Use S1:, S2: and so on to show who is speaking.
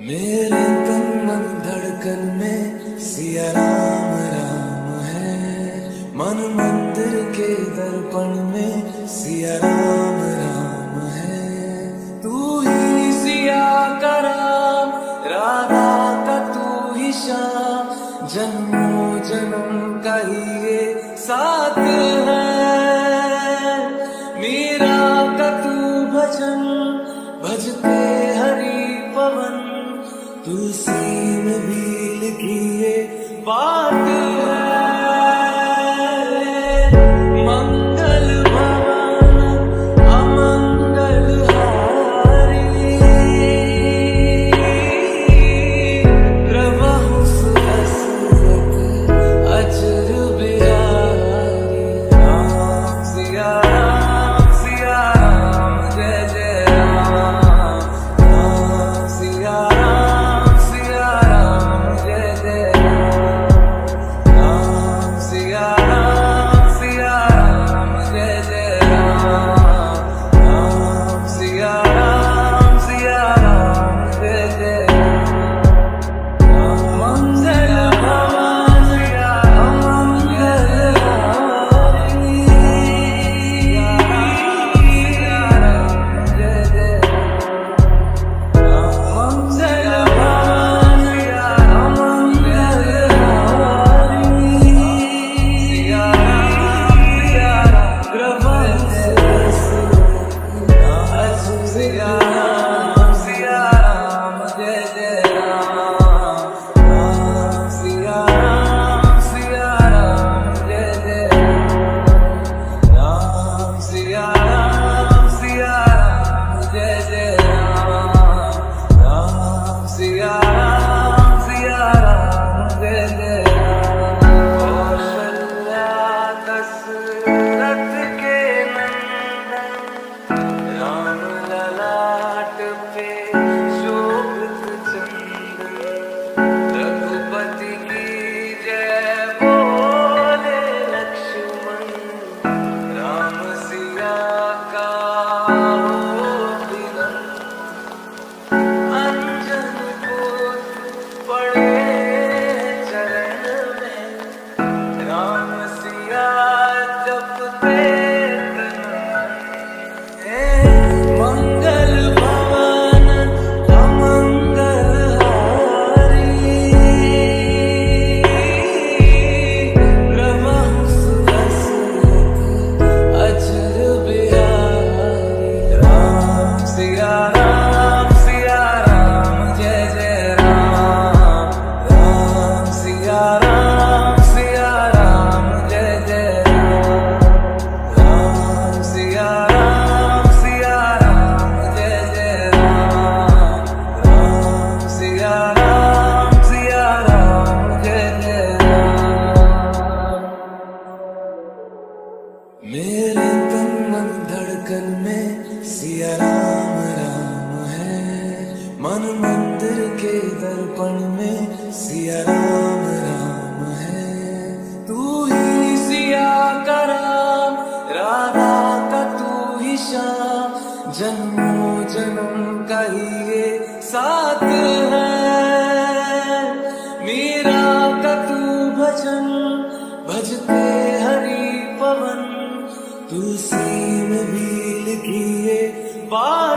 S1: मेरे तन मन धड़कन में सिया राम राम है। मन मंदिर के दर्पण में सिया राम राम है। तू ही सिया का राम, राधा का तू ही श्याम। जन्मों जन्म का ही ये साथ है। मीरा का तू भजन भजते हरि पवन। तुलसी में भी लिखी ये बात है। मंगल भवन अमंगल हारी। प्रभु सुरसुरत अजर बिहारी। राम सिया राम जय जय राम। राम सिया मेरे तन मन धड़कन में सिया राम राम है। मन मंदिर के दर्पण में सिया राम राम है। तू ही सिया का राम, राधा का तू ही श्याम। जन्मों जन्म का ही ये साथ है। मीरा का तू भजन भजते हरि पवन। तुलसी में भी लिखी ये बात